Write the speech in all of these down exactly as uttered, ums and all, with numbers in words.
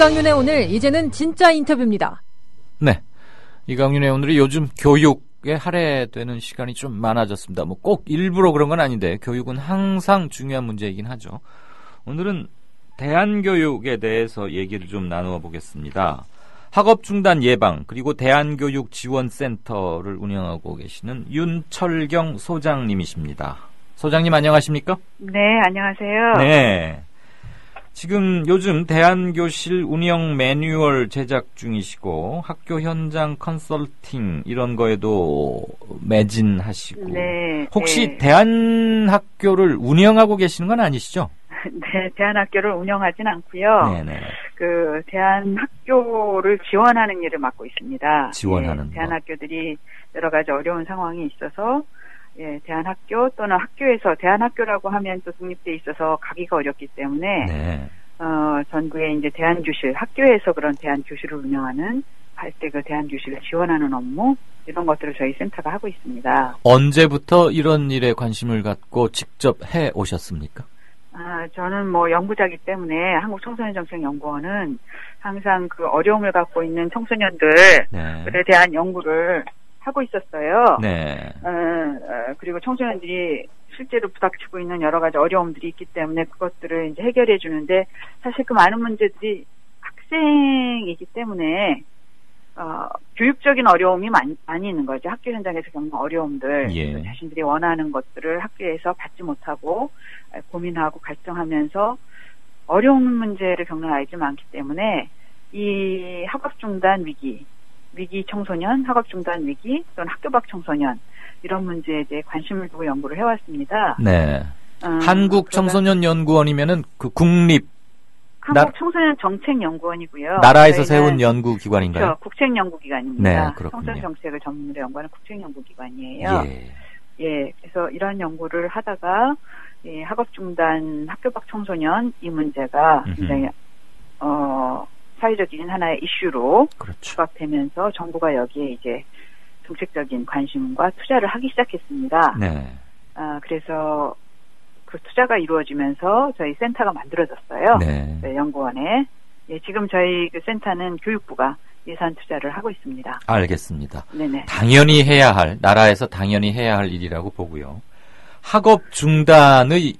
이강윤의 오늘, 이제는 진짜 인터뷰입니다. 네, 이강윤의 오늘이 요즘 교육에 할애되는 시간이 좀 많아졌습니다. 뭐 꼭 일부러 그런 건 아닌데 교육은 항상 중요한 문제이긴 하죠. 오늘은 대안교육에 대해서 얘기를 좀 나누어 보겠습니다. 학업 중단 예방 그리고 대안교육 지원센터를 운영하고 계시는 윤철경 소장님이십니다. 소장님 안녕하십니까? 네, 안녕하세요. 네. 지금 요즘 대안교실 운영 매뉴얼 제작 중이시고 학교 현장 컨설팅 이런 거에도 매진하시고 네, 혹시 네. 대안학교를 운영하고 계시는 건 아니시죠? 네, 대안학교를 운영하진 않고요. 네네. 그 대안학교를 지원하는 일을 맡고 있습니다. 지원하는 예, 대안학교들이 여러 가지 어려운 상황이 있어서 예, 대안학교 또는 학교에서 대안학교라고 하면 또 독립돼 있어서 가기가 어렵기 때문에 네. 어, 전국에 이제 대안교실, 학교에서 그런 대안교실을 운영하는 할 때 그 대안교실을 지원하는 업무 이런 것들을 저희 센터가 하고 있습니다. 언제부터 이런 일에 관심을 갖고 직접 해 오셨습니까? 아, 저는 뭐 연구자이기 때문에 한국청소년정책연구원은 항상 그 어려움을 갖고 있는 청소년들에 네. 대한 연구를 하고 있었어요. 네. 어, 어, 그리고 청소년들이 실제로 부닥치고 있는 여러 가지 어려움들이 있기 때문에 그것들을 이제 해결해 주는데 사실 그 많은 문제들이 학생이기 때문에 어, 교육적인 어려움이 많이, 많이 있는 거죠. 학교 현장에서 겪는 어려움들. 예. 자신들이 원하는 것들을 학교에서 받지 못하고 고민하고 갈등하면서 어려운 문제를 겪는 아이들이 많기 때문에 이 학업 중단 위기, 위기 청소년, 학업 중단 위기 또는 학교 밖 청소년 이런 문제에 대해 관심을 두고 연구를 해왔습니다. 네. 음, 한국청소년연구원이면은 그 국립 한국청소년정책연구원이고요. 나라에서 세운 연구기관인가요? 그렇죠. 국책연구기관입니다. 네, 그렇군요. 청소년 정책을 전문으로 연구하는 국책연구기관이에요. 예. 예, 그래서 이러한 연구를 하다가 예, 학업 중단 학교 밖 청소년 이 문제가 음흠. 굉장히 어, 사회적인 하나의 이슈로 그렇죠. 부각되면서 정부가 여기에 이제 정책적인 관심과 투자를 하기 시작했습니다. 네. 아, 그래서 그 투자가 이루어지면서 저희 센터가 만들어졌어요. 네. 네, 연구원에. 예, 지금 저희 그 센터는 교육부가 예산 투자를 하고 있습니다. 알겠습니다. 네네. 당연히 해야 할, 나라에서 당연히 해야 할 일이라고 보고요. 학업 중단의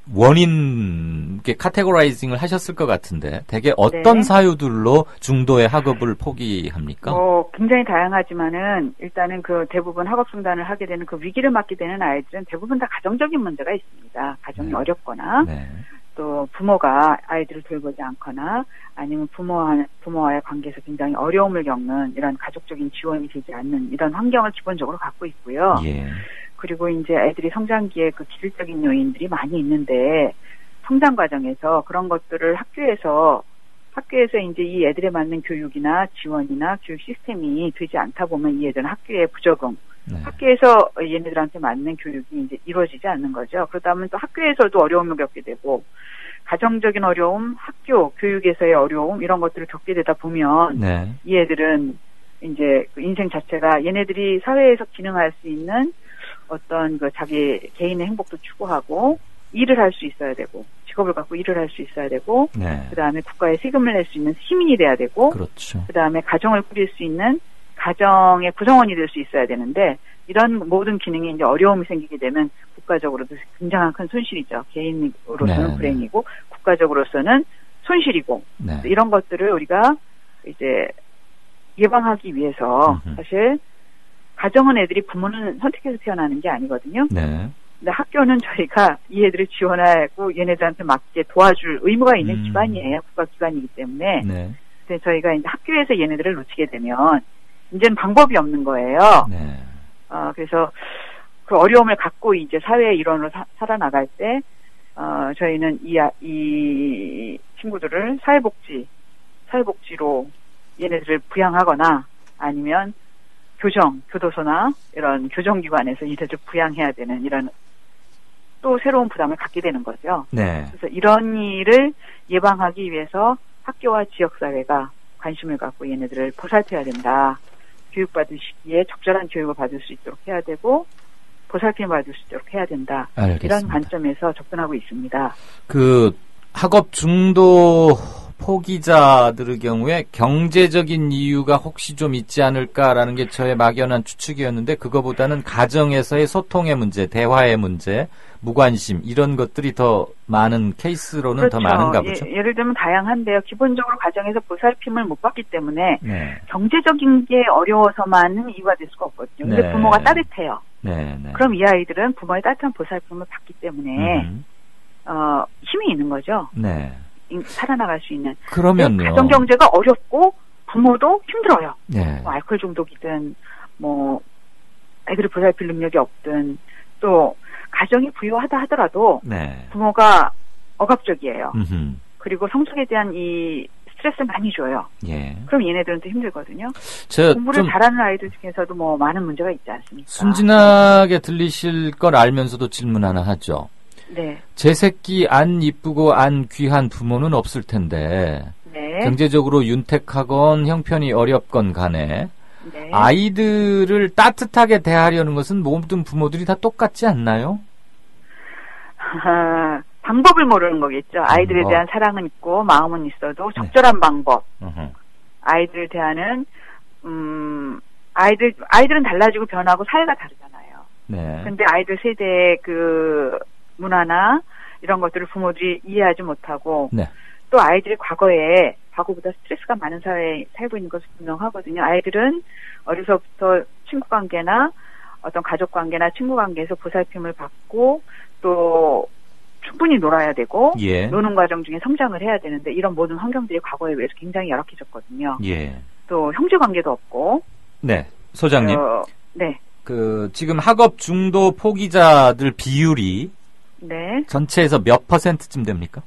원인, 이렇게 카테고라이징을 하셨을 것 같은데, 대개 어떤 네. 사유들로 중도의 학업을 포기합니까? 뭐, 굉장히 다양하지만은, 일단은 그 대부분 학업 중단을 하게 되는 그 위기를 맞게 되는 아이들은 대부분 다 가정적인 문제가 있습니다. 가정이 네. 어렵거나, 네. 또 부모가 아이들을 돌보지 않거나, 아니면 부모와, 부모와의 관계에서 굉장히 어려움을 겪는 이런 가족적인 지원이 되지 않는 이런 환경을 기본적으로 갖고 있고요. 예. 그리고 이제 애들이 성장기에 그 기질적인 요인들이 많이 있는데 성장 과정에서 그런 것들을 학교에서 학교에서 이제 이 애들에 맞는 교육이나 지원이나 교육 시스템이 되지 않다 보면 이 애들은 학교에 부적응, 네. 학교에서 얘네들한테 맞는 교육이 이제 이루어지지 않는 거죠. 그러다 보면 또 학교에서도 어려움을 겪게 되고 가정적인 어려움, 학교 교육에서의 어려움 이런 것들을 겪게 되다 보면 네. 이 애들은 이제 그 인생 자체가 얘네들이 사회에서 기능할 수 있는 어떤 그 자기 개인의 행복도 추구하고 일을 할 수 있어야 되고 직업을 갖고 일을 할 수 있어야 되고 네. 그다음에 국가에 세금을 낼 수 있는 시민이 돼야 되고 그렇죠. 그다음에 가정을 꾸릴 수 있는 가정의 구성원이 될 수 있어야 되는데 이런 모든 기능에 이제 어려움이 생기게 되면 국가적으로도 굉장한 큰 손실이죠. 개인으로서는 네. 불행이고 국가적으로서는 손실이고 네. 이런 것들을 우리가 이제 예방하기 위해서 음흠. 사실 가정은 애들이 부모는 선택해서 태어나는 게 아니거든요. 네. 근데 학교는 저희가 이 애들을 지원하고 얘네들한테 맞게 도와줄 의무가 있는 음. 기관이에요. 국가기관이기 때문에. 네. 근데 저희가 이제 학교에서 얘네들을 놓치게 되면 이제는 방법이 없는 거예요. 네. 어, 그래서 그 어려움을 갖고 이제 사회의 일원으로 사, 살아나갈 때, 어, 저희는 이, 아, 이 친구들을 사회복지, 사회복지로 얘네들을 부양하거나 아니면 교정, 교도소나 이런 교정기관에서 이들을 부양해야 되는 이런 또 새로운 부담을 갖게 되는 거죠. 네. 그래서 이런 일을 예방하기 위해서 학교와 지역사회가 관심을 갖고 얘네들을 보살펴야 된다. 교육받을 시기에 적절한 교육을 받을 수 있도록 해야 되고 보살핌을 받을 수 있도록 해야 된다. 알겠습니다. 이런 관점에서 접근하고 있습니다. 그 학업 중도 포기자들의 경우에 경제적인 이유가 혹시 좀 있지 않을까라는 게 저의 막연한 추측이었는데 그거보다는 가정에서의 소통의 문제, 대화의 문제, 무관심 이런 것들이 더 많은 케이스로는 그렇죠. 더 많은가 보죠. 예, 예를 들면 다양한데요. 기본적으로 가정에서 보살핌을 못 받기 때문에 네. 경제적인 게 어려워서만은 이유가 될 수가 없거든요. 근데 네. 부모가 따뜻해요. 네, 네. 그럼 이 아이들은 부모의 따뜻한 보살핌을 받기 때문에 음. 어, 힘이 있는 거죠. 네. 살아나갈 수 있는. 그러면요. 가정 경제가 어렵고 부모도 힘들어요. 네. 뭐 알코올 중독이든 뭐 아이들을 보살필 능력이 없든 또 가정이 부유하다 하더라도 네. 부모가 억압적이에요. 음흠. 그리고 성적에 대한 이 스트레스를 많이 줘요. 예. 그럼 얘네들은 또 힘들거든요. 저 공부를 좀 잘하는 아이들 중에서도 뭐 많은 문제가 있지 않습니까? 순진하게 들리실 걸 알면서도 질문 하나 하죠. 네. 제 새끼 안 이쁘고 안 귀한 부모는 없을 텐데 네. 경제적으로 윤택하건 형편이 어렵건 간에 네. 아이들을 따뜻하게 대하려는 것은 모든 부모들이 다 똑같지 않나요? 아, 방법을 모르는 거겠죠. 아이들에 방법. 대한 사랑은 있고 마음은 있어도 적절한 네. 방법. 어허. 아이들을 대하는 음 아이들 아이들은 달라지고 변하고 사회가 다르잖아요. 네. 근데 아이들 세대의 그 문화나 이런 것들을 부모들이 이해하지 못하고 네. 또 아이들이 과거에 과거보다 스트레스가 많은 사회에 살고 있는 것은 분명하거든요. 아이들은 어려서부터 친구 관계나 어떤 가족 관계나 친구 관계에서 보살핌을 받고 또 충분히 놀아야 되고 예. 노는 과정 중에 성장을 해야 되는데 이런 모든 환경들이 과거에 비해서 굉장히 열악해졌거든요. 예. 또 형제 관계도 없고. 네. 소장님. 어, 네. 그 지금 학업 중도 포기자들 비율이 네. 전체에서 몇 퍼센트쯤 됩니까?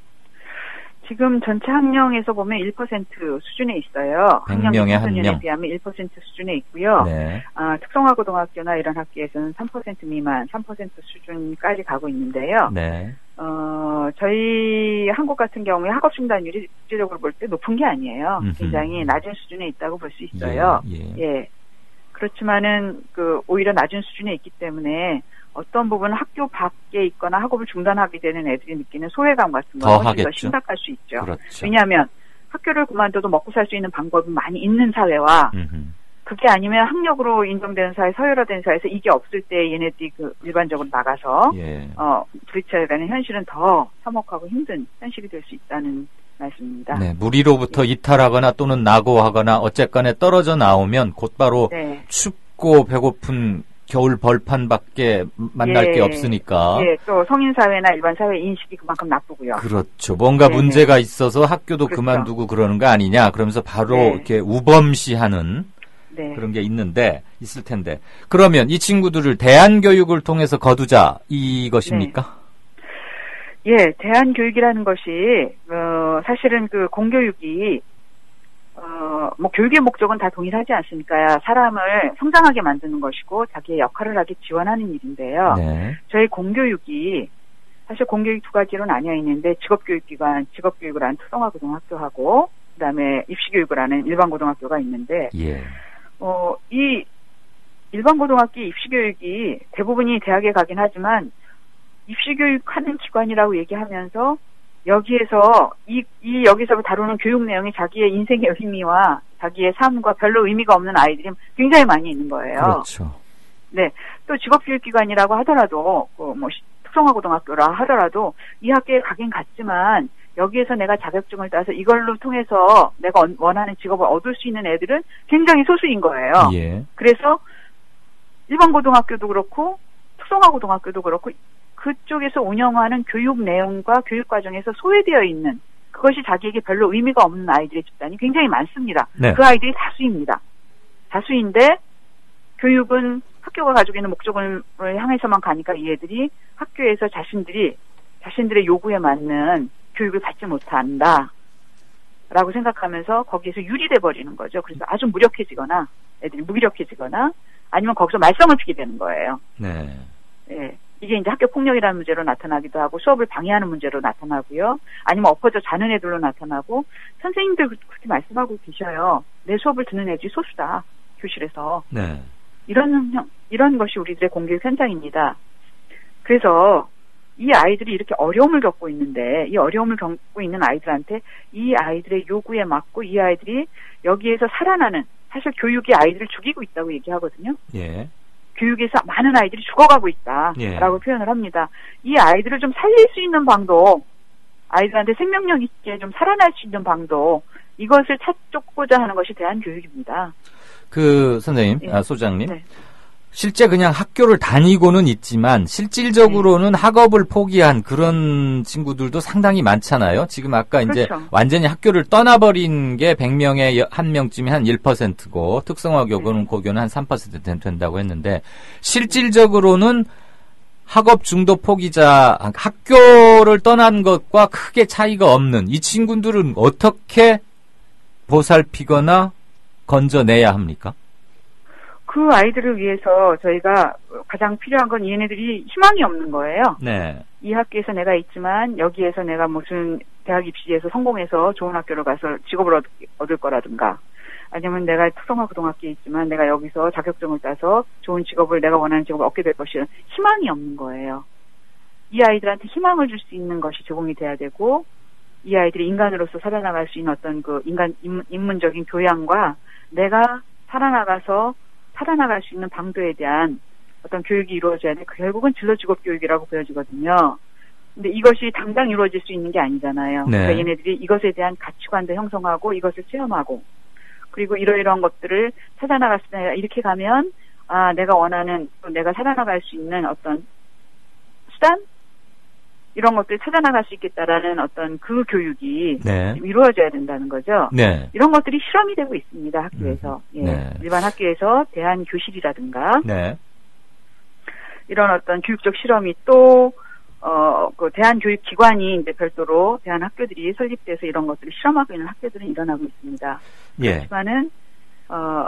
지금 전체 학령에서 보면 일 퍼센트 수준에 있어요. 백 명에 한 명. 학년에 비하면 일 퍼센트 수준에 있고요. 네. 아, 특성화고등학교나 이런 학교에서는 삼 퍼센트 미만, 삼 퍼센트 수준까지 가고 있는데요. 네. 어, 저희 한국 같은 경우에 학업 중단율이 국제적으로 볼 때 높은 게 아니에요. 음흠. 굉장히 낮은 수준에 있다고 볼 수 있어요. 예, 예. 예. 그렇지만은 그 오히려 낮은 수준에 있기 때문에 어떤 부분은 학교 밖에 있거나 학업을 중단하게 되는 애들이 느끼는 소외감 같은 더 건 훨씬 더 하겠죠. 심각할 수 있죠. 그렇죠. 왜냐하면 학교를 그만둬도 먹고 살 수 있는 방법이 많이 있는 사회와 음흠. 그게 아니면 학력으로 인정되는 사회, 서열화된 사회에서 이게 없을 때 얘네들이 그 일반적으로 나가서 예. 어 부딪혀야 되는 현실은 더 서먹하고 힘든 현실이 될 수 있다는 말씀입니다. 네, 무리로부터 이탈하거나 또는 낙오하거나 어쨌거나 떨어져 나오면 곧바로 네. 춥고 배고픈 겨울 벌판밖에 만날 예. 게 없으니까. 예, 또 성인 사회나 일반 사회 인식이 그만큼 나쁘고요. 그렇죠. 뭔가 네네. 문제가 있어서 학교도 그렇죠. 그만두고 그러는 거 아니냐. 그러면서 바로 네. 이렇게 우범시하는 네. 그런 게 있는데 있을 텐데. 그러면 이 친구들을 대안교육을 통해서 거두자 이것입니까? 예, 대안교육이라는 것이 어, 사실은 그 공교육이 어, 뭐 교육의 목적은 다 동일하지 않습니까? 사람을 성장하게 만드는 것이고 자기의 역할을 하기 지원하는 일인데요. 네. 저희 공교육이 사실 공교육 두 가지로 나뉘어 있는데 직업교육기관, 직업교육을 하는 특성화고등학교하고 그다음에 입시교육을 하는 일반고등학교가 있는데 예. 어, 이 일반고등학교 입시교육이 대부분이 대학에 가긴 하지만 입시교육하는 기관이라고 얘기하면서 여기에서 이, 이 여기서 다루는 교육 내용이 자기의 인생의 의미와 자기의 삶과 별로 의미가 없는 아이들이 굉장히 많이 있는 거예요. 그렇죠. 네, 또 직업교육기관이라고 하더라도 그 뭐 특성화고등학교라 하더라도 이 학교에 가긴 갔지만 여기에서 내가 자격증을 따서 이걸로 통해서 내가 원하는 직업을 얻을 수 있는 애들은 굉장히 소수인 거예요. 예. 그래서 일반고등학교도 그렇고 특성화고등학교도 그렇고 그쪽에서 운영하는 교육 내용과 교육 과정에서 소외되어 있는 그것이 자기에게 별로 의미가 없는 아이들의 집단이 굉장히 많습니다. 네. 그 아이들이 다수입니다. 다수인데 교육은 학교가 가지고 있는 목적을 향해서만 가니까 이 애들이 학교에서 자신들이 자신들의 요구에 맞는 교육을 받지 못한다 라고 생각하면서 거기에서 유리돼 버리는 거죠. 그래서 아주 무력해지거나 애들이 무기력해지거나 아니면 거기서 말썽을 피게 되는 거예요. 네. 예. 이게 이제 학교 폭력이라는 문제로 나타나기도 하고 수업을 방해하는 문제로 나타나고요. 아니면 엎어져 자는 애들로 나타나고 선생님들 그렇게 말씀하고 계셔요. 내 수업을 듣는 애들이 소수다. 교실에서. 네. 이런 이런 것이 우리들의 공교육 현장입니다. 그래서 이 아이들이 이렇게 어려움을 겪고 있는데 이 어려움을 겪고 있는 아이들한테 이 아이들의 요구에 맞고 이 아이들이 여기에서 살아나는 사실 교육이 아이들을 죽이고 있다고 얘기하거든요. 예. 교육에서 많은 아이들이 죽어가고 있다라고 예. 표현을 합니다. 이 아이들을 좀 살릴 수 있는 방도 아이들한테 생명력 있게 좀 살아날 수 있는 방도 이것을 찾고자 하는 것이 대한교육입니다. 그 선생님, 네. 아, 소장님. 네. 실제 그냥 학교를 다니고는 있지만 실질적으로는 네. 학업을 포기한 그런 친구들도 상당히 많잖아요. 지금 아까 그렇죠. 이제 완전히 학교를 떠나버린 게 백 명에 한 명쯤이 한 일 퍼센트고 특성화 교고는 네. 고교는 한 삼 퍼센트 된다고 했는데 실질적으로는 학업 중도 포기자 학교를 떠난 것과 크게 차이가 없는 이 친구들은 어떻게 보살피거나 건져내야 합니까? 그 아이들을 위해서 저희가 가장 필요한 건 얘네들이 희망이 없는 거예요. 네. 이 학교에서 내가 있지만 여기에서 내가 무슨 대학 입시에서 성공해서 좋은 학교로 가서 직업을 얻, 얻을 거라든가 아니면 내가 특성화 고등학교에 있지만 내가 여기서 자격증을 따서 좋은 직업을 내가 원하는 직업을 얻게 될 것이 희망이 없는 거예요. 이 아이들한테 희망을 줄 수 있는 것이 제공이 돼야 되고 이 아이들이 인간으로서 살아나갈 수 있는 어떤 그 인간 인문적인 교양과 내가 살아나가서 살아나갈 수 있는 방도에 대한 어떤 교육이 이루어져야 돼. 결국은 진로직업 교육이라고 보여지거든요. 근데 이것이 당장 이루어질 수 있는 게 아니잖아요. 네. 그러니까 얘네들이 이것에 대한 가치관도 형성하고 이것을 체험하고 그리고 이러이러한 것들을 찾아나갈 수 있다. 이렇게 가면 아 내가 원하는 내가 살아나갈 수 있는 어떤 수단 이런 것들을 찾아나갈 수 있겠다라는 어떤 그 교육이 네. 이루어져야 된다는 거죠. 네. 이런 것들이 실험이 되고 있습니다. 학교에서. 음, 예. 네. 일반 학교에서 대한교실이라든가 네. 이런 어떤 교육적 실험이 또 어, 그 대한교육기관이 이제 별도로 대한학교들이 설립돼서 이런 것들을 실험하고 있는 학교들은 일어나고 있습니다. 예. 그렇지만은 어,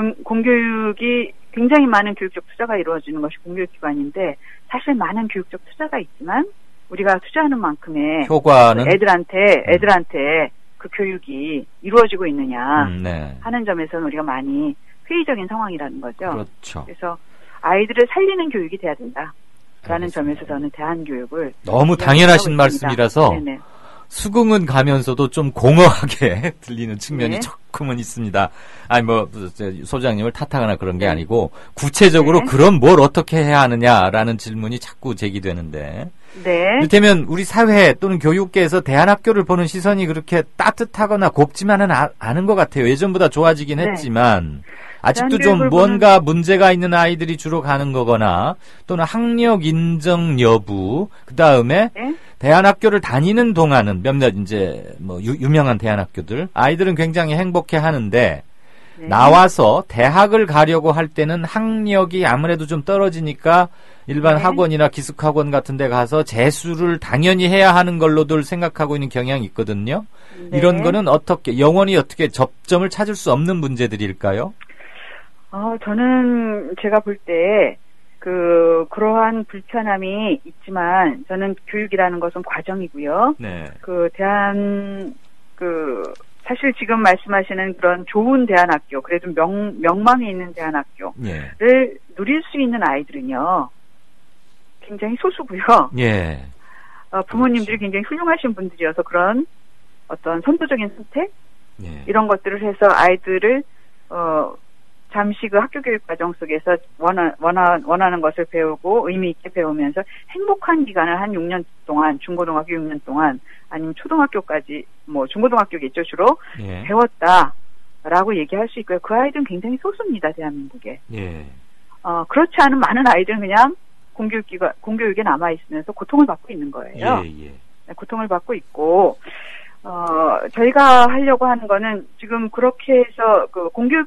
공교육이 굉장히 많은 교육적 투자가 이루어지는 것이 공교육기관인데 사실 많은 교육적 투자가 있지만 우리가 투자하는 만큼의 효과는 애들한테 애들한테 그 교육이 이루어지고 있느냐 음, 네. 하는 점에서는 우리가 많이 회의적인 상황이라는 거죠. 그렇죠. 그래서 아이들을 살리는 교육이 돼야 된다라는 알겠습니다. 점에서 저는 대한교육을 너무 당연하신 말씀이라서 네네. 수긍은 가면서도 좀 공허하게 들리는 측면이 네. 조금은 있습니다. 아니 뭐 소장님을 탓하거나 그런 게 네. 아니고 구체적으로 네. 그럼 뭘 어떻게 해야 하느냐라는 질문이 자꾸 제기되는데 네. 이를테면 우리 사회 또는 교육계에서 대한학교를 보는 시선이 그렇게 따뜻하거나 곱지만은 아, 않은 것 같아요. 예전보다 좋아지긴 네. 했지만 아직도 좀 뭔가 문제가 있는 아이들이 주로 가는 거거나 또는 학력 인정 여부 그 다음에 네. 대한학교를 다니는 동안은 몇몇 이제 뭐 유, 유명한 대한학교들 아이들은 굉장히 행복해 하는데 네. 나와서 대학을 가려고 할 때는 학력이 아무래도 좀 떨어지니까 일반 네. 학원이나 기숙학원 같은 데 가서 재수를 당연히 해야 하는 걸로들 생각하고 있는 경향이 있거든요. 네. 이런 거는 어떻게 영원히 어떻게 접점을 찾을 수 없는 문제들일까요? 어, 저는 제가 볼 때 그 그러한 불편함이 있지만 저는 교육이라는 것은 과정이고요. 네. 그 대한 그 사실 지금 말씀하시는 그런 좋은 대한학교, 그래도 명 명망이 있는 대한학교를 예. 누릴 수 있는 아이들은요 굉장히 소수고요. 예. 어, 부모님들이 그렇죠. 굉장히 훌륭하신 분들이어서 그런 어떤 선도적인 선택 예. 이런 것들을 해서 아이들을 어 잠시 그 학교 교육 과정 속에서 원하, 원하, 원하는 것을 배우고 의미 있게 배우면서 행복한 기간을 한 육 년 동안 중고등학교 육 년 동안 아니면 초등학교까지 뭐 중고등학교겠죠 주로 예. 배웠다라고 얘기할 수 있고요. 그 아이들은 굉장히 소수입니다 대한민국에. 예. 어 그렇지 않은 많은 아이들은 그냥 공교육기관 공교육에 남아 있으면서 고통을 받고 있는 거예요. 예, 예. 네, 고통을 받고 있고 어 저희가 하려고 하는 거는 지금 그렇게 해서 그 공교육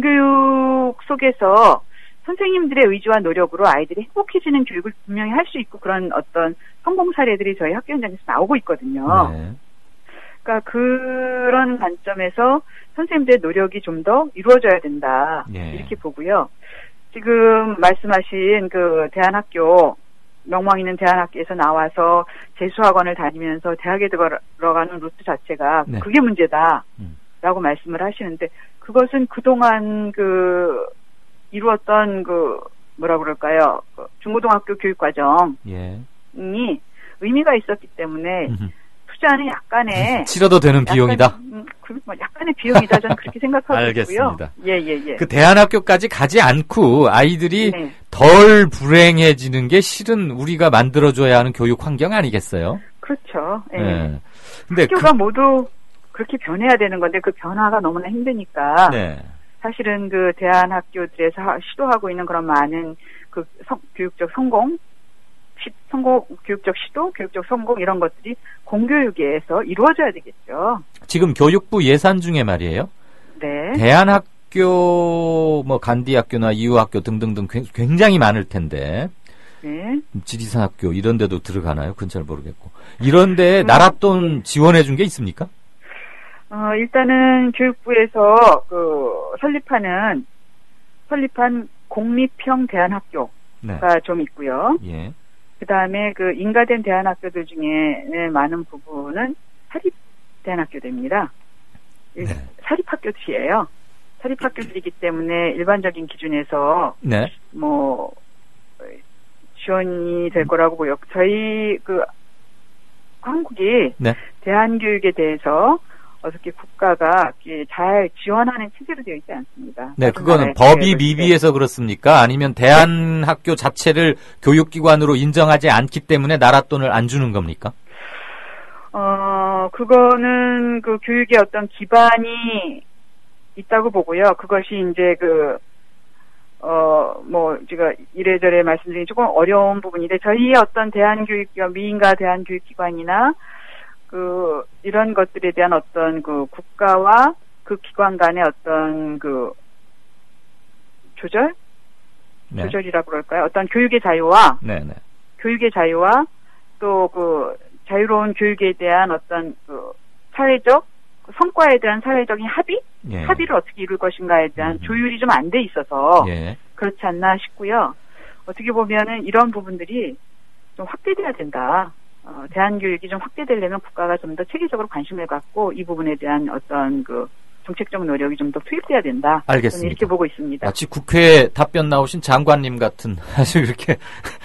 공교육 속에서 선생님들의 의지와 노력으로 아이들이 행복해지는 교육을 분명히 할 수 있고 그런 어떤 성공 사례들이 저희 학교 현장에서 나오고 있거든요. 네. 그러니까 그런 관점에서 선생님들의 노력이 좀 더 이루어져야 된다. 네. 이렇게 보고요. 지금 말씀하신 그 대한학교 명망 있는 대한학교에서 나와서 재수학원을 다니면서 대학에 들어가는 루트 자체가 네. 그게 문제다. 음. 라고 말씀을 하시는데 그것은 그동안 그 이루었던 그 뭐라 그럴까요? 그 중고등학교 교육 과정이 예. 의미가 있었기 때문에 음흠. 투자는 약간의 치러도 되는 비용이다. 약간, 음, 그, 뭐 약간의 비용이다. 저는 그렇게 생각하고 알겠습니다. 있고요. 예, 예, 예. 그 대안학교까지 가지 않고 아이들이 네. 덜 불행해지는 게 실은 우리가 만들어줘야 하는 교육 환경 아니겠어요? 그렇죠. 예. 네. 근데 학교가 모두 그렇게 변해야 되는 건데 그 변화가 너무나 힘드니까 네. 사실은 그 대안학교들에서 하- 시도하고 있는 그런 많은 그 성- 교육적 성공, 시, 성공, 교육적 시도, 교육적 성공 이런 것들이 공교육에서 이루어져야 되겠죠. 지금 교육부 예산 중에 말이에요. 네. 대안학교, 뭐 간디학교나 이유학교 등등등 굉- 굉장히 많을 텐데 네. 지리산학교 이런 데도 들어가나요? 그건 잘 모르겠고. 이런 데에 음. 나랏돈 지원해 준 게 있습니까? 어, 일단은 교육부에서 그 설립하는 설립한 공립형 대안학교가 네. 좀 있고요. 예. 그 다음에 그 인가된 대안학교들 중에 많은 부분은 사립 대안학교들입니다. 네. 사립학교들이에요. 사립학교들이기 때문에 일반적인 기준에서 네. 뭐 지원이 될 거라고 보여. 저희 그 한국이 네. 대안교육에 대해서 어떻게 국가가 이렇게 잘 지원하는 체제로 되어 있지 않습니다. 네, 다른 그거는 나라의 법이 대학을 미비해서 그렇습니까? 아니면 대안학교 자체를 교육기관으로 인정하지 않기 때문에 나랏돈을 안 주는 겁니까? 어, 그거는 그 교육의 어떤 기반이 있다고 보고요. 그것이 이제 그, 어, 뭐, 제가 이래저래 말씀드리기 조금 어려운 부분인데, 저희의 어떤 대한교육기관, 미인가 대한교육기관이나, 그, 이런 것들에 대한 어떤 그 국가와 그 기관 간의 어떤 그, 조절? 네. 조절이라고 그럴까요? 어떤 교육의 자유와, 네, 네. 교육의 자유와 또 그 자유로운 교육에 대한 어떤 그 사회적 성과에 대한 사회적인 합의, 예. 합의를 어떻게 이룰 것인가에 대한 음. 조율이 좀 안 돼 있어서 예. 그렇지 않나 싶고요. 어떻게 보면은 이런 부분들이 좀 확대돼야 된다. 어, 대안교육이 좀 확대되려면 국가가 좀 더 체계적으로 관심을 갖고 이 부분에 대한 어떤 그 정책적 노력이 좀 더 투입돼야 된다. 알겠습니다. 저는 이렇게 보고 있습니다. 마치 국회에 답변 나오신 장관님 같은 아주 이렇게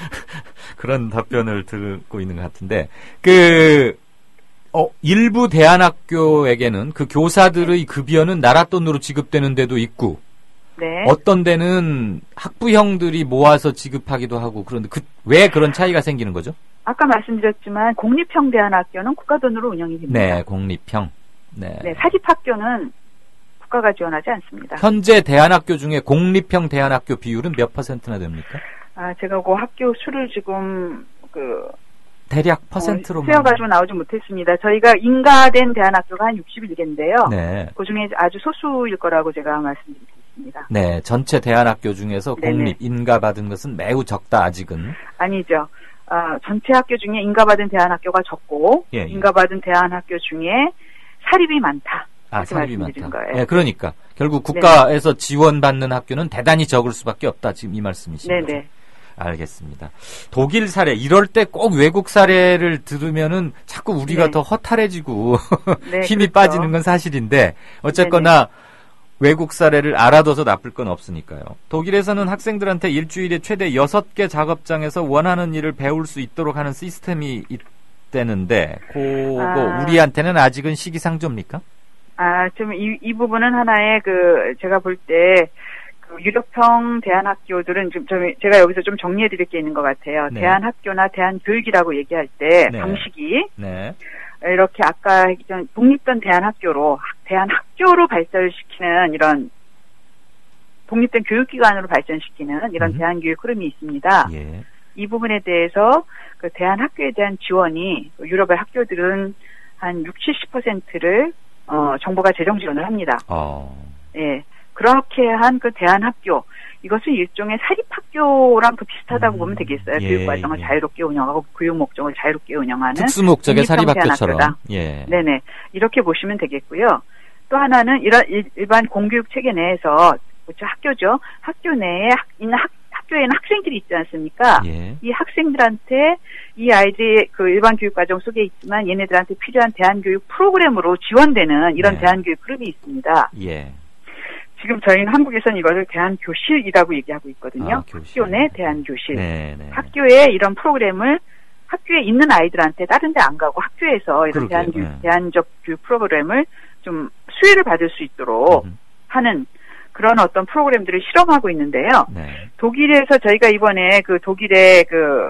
그런 답변을 듣고 있는 것 같은데 그 어, 일부 대안학교에게는 그 교사들의 급여는 나랏돈으로 지급되는 데도 있고 네. 어떤 데는 학부형들이 모아서 지급하기도 하고 그런데 그, 왜 그런 차이가 생기는 거죠? 아까 말씀드렸지만 공립형 대안학교는 국가 돈으로 운영이 됩니다. 네, 공립형. 네. 네, 사립학교는 국가가 지원하지 않습니다. 현재 대안학교 중에 공립형 대안학교 비율은 몇 퍼센트나 됩니까? 아, 제가 그 학교 수를 지금 그 대략 퍼센트로 어, 세어가지고 나오지 못했습니다. 저희가 인가된 대안학교가 한 육십일 개인데요. 네. 그 중에 아주 소수일 거라고 제가 말씀드리겠습니다. 네, 전체 대안학교 중에서 공립 네네. 인가받은 것은 매우 적다 아직은. 아니죠. 아, 전체 학교 중에 인가받은 대안학교가 적고 예, 예. 인가받은 대안학교 중에 사립이 많다. 아, 그렇게 사립이 말씀드린 많다. 거예요. 네, 그러니까 결국 국가에서 지원받는 학교는 대단히 적을 수밖에 없다. 지금 이 말씀이신 거죠. 네네. 알겠습니다. 독일 사례 이럴 때 꼭 외국 사례를 들으면은 자꾸 우리가 네. 더 허탈해지고 네, 힘이 그렇죠. 빠지는 건 사실인데 어쨌거나 외국 사례를 알아둬서 나쁠 건 없으니까요. 독일에서는 학생들한테 일주일에 최대 여섯 개 작업장에서 원하는 일을 배울 수 있도록 하는 시스템이 있다는데 그거 아. 우리한테는 아직은 시기상조입니까? 아, 좀 이 이 부분은 하나의 그 제가 볼 때 그 유럽형 대안학교들은 좀, 좀 제가 여기서 좀 정리해 드릴 게 있는 것 같아요. 네. 대안학교나 대안교육이라고 얘기할 때 네. 방식이 네. 이렇게 아까 좀 독립된 대안학교로 대안학교로 발전시키는 이런 독립된 교육기관으로 발전시키는 이런 음. 대안교육 흐름이 있습니다. 예. 이 부분에 대해서 그 대안학교에 대한 지원이 유럽의 학교들은 한 육십, 칠십 퍼센트를 어, 정부가 재정 지원을 합니다. 어. 예. 그렇게 한 그 대안학교, 이것은 일종의 사립학교랑 그 비슷하다고 음, 보면 되겠어요. 예, 교육과정을 예. 자유롭게 운영하고 교육 목적을 자유롭게 운영하는. 특수 목적의 독립형 사립학교처럼. 대안학교다. 예. 네네. 이렇게 보시면 되겠고요. 또 하나는 이런 일- 일반 공교육 체계 내에서, 그렇죠. 학교죠. 학교 내에 학, 있는 학, 학교에는 학생들이 있지 않습니까? 예. 이 학생들한테 이 아이들이 그 일반 교육 과정 속에 있지만 얘네들한테 필요한 대안교육 프로그램으로 지원되는 이런 네. 대안교육 흐름이 있습니다. 예. 지금 저희는 한국에서는 이것을 대안교실이라고 얘기하고 있거든요. 아, 교실. 학교 내 대안교실. 네, 네. 학교에 이런 프로그램을 학교에 있는 아이들한테 다른 데 안 가고 학교에서 이런 대한, 네. 대안적 교육 프로그램을 좀 수혜를 받을 수 있도록 음. 하는 그런 어떤 프로그램들을 실험하고 있는데요. 네. 독일에서 저희가 이번에 그 독일의 그,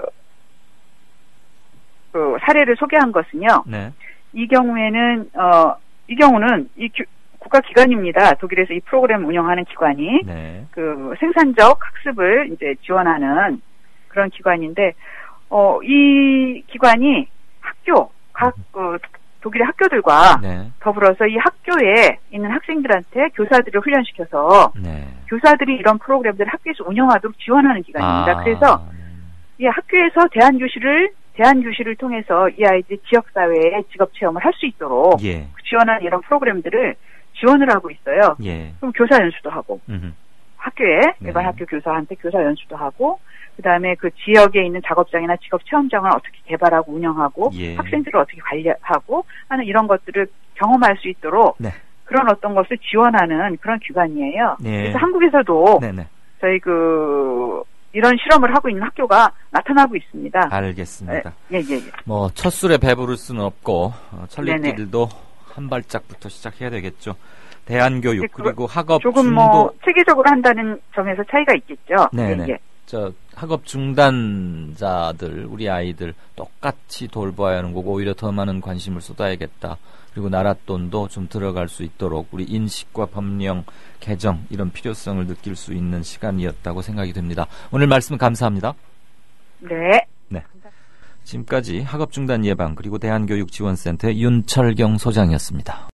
그 사례를 소개한 것은요. 네. 이 경우에는, 어, 이 경우는 이 교, 국가기관입니다. 독일에서 이 프로그램 운영하는 기관이. 네. 그 생산적 학습을 이제 지원하는 그런 기관인데, 어, 이 기관이 학교, 각, 그, 독일의 학교들과 네. 더불어서 이 학교에 있는 학생들한테 교사들을 훈련시켜서 네. 교사들이 이런 프로그램들을 학교에서 운영하도록 지원하는 기관입니다. 아, 그래서 이 학교에서 대안교실을 대안교실을 통해서 이 아이들이 지역사회에 직업체험을 할 수 있도록 예. 지원하는 이런 프로그램들을 지원을 하고 있어요. 예. 그럼 교사 연수도 하고 음흠. 학교에 일반 네. 학교 교사한테 교사 연수도 하고 그다음에 그 지역에 있는 작업장이나 직업체험장을 어떻게 개발하고 운영하고 예. 학생들을 어떻게 관리하고 하는 이런 것들을 경험할 수 있도록 네. 그런 어떤 것을 지원하는 그런 기관이에요. 네. 그래서 한국에서도 네네. 저희 그 이런 실험을 하고 있는 학교가 나타나고 있습니다. 알겠습니다. 예, 예, 예. 뭐 첫 술에 배부를 수는 없고 어, 천리길도 한 발짝부터 시작해야 되겠죠. 대안교육 네, 그리고 학업 조금 중도 뭐 체계적으로 한다는 점에서 차이가 있겠죠. 네네. 예, 예. 저 학업 중단자들 우리 아이들 똑같이 돌봐야 하는 거고 오히려 더 많은 관심을 쏟아야겠다. 그리고 나라 돈도 좀 들어갈 수 있도록 우리 인식과 법령 개정 이런 필요성을 느낄 수 있는 시간이었다고 생각이 됩니다. 오늘 말씀 감사합니다. 네. 네. 지금까지 학업 중단 예방 그리고 대안교육지원센터의 윤철경 소장이었습니다.